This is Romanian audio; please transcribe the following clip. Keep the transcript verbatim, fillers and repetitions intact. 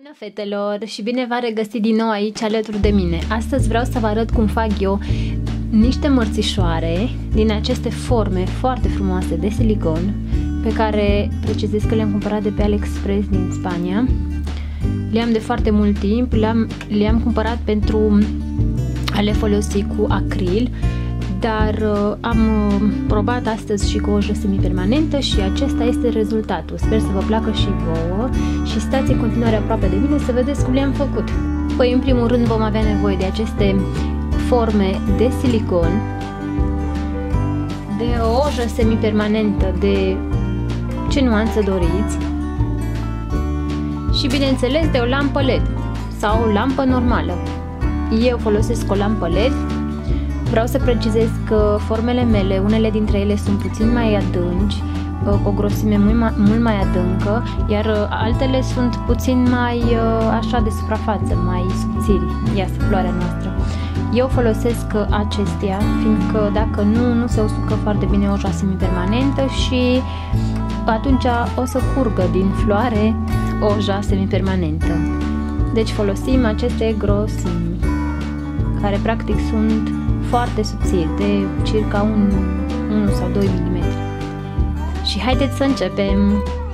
Bună fetelor și bine v-am regăsit din nou aici alături de mine. Astăzi vreau să vă arăt cum fac eu niște mărțișoare din aceste forme foarte frumoase de silicon, pe care precizez că le-am cumpărat de pe AliExpress din Spania. Le-am de foarte mult timp, le-am le-am cumpărat pentru a le folosi cu acril, dar uh, am uh, probat astăzi și cu o ojă semipermanentă și acesta este rezultatul. Sper să vă placă și vouă și stați în continuare aproape de mine să vedeți cum le-am făcut. Păi, în primul rând vom avea nevoie de aceste forme de silicon, de o ojă semipermanentă de ce nuanță doriți și, bineînțeles, de o lampă L E D sau o lampă normală. Eu folosesc o lampă L E D. Vreau să precizez că formele mele, unele dintre ele sunt puțin mai adânci, cu o grosime mult mai, mult mai adâncă, iar altele sunt puțin mai așa de suprafață, mai subțiri. Iată floarea noastră. Eu folosesc acestea, fiindcă dacă nu, nu se usucă foarte bine oja semipermanentă și atunci o să curgă din floare oja semipermanentă. Deci folosim aceste grosimi, care practic sunt foarte subțiri, de circa unu sau doi milimetri. Și haideți să începem!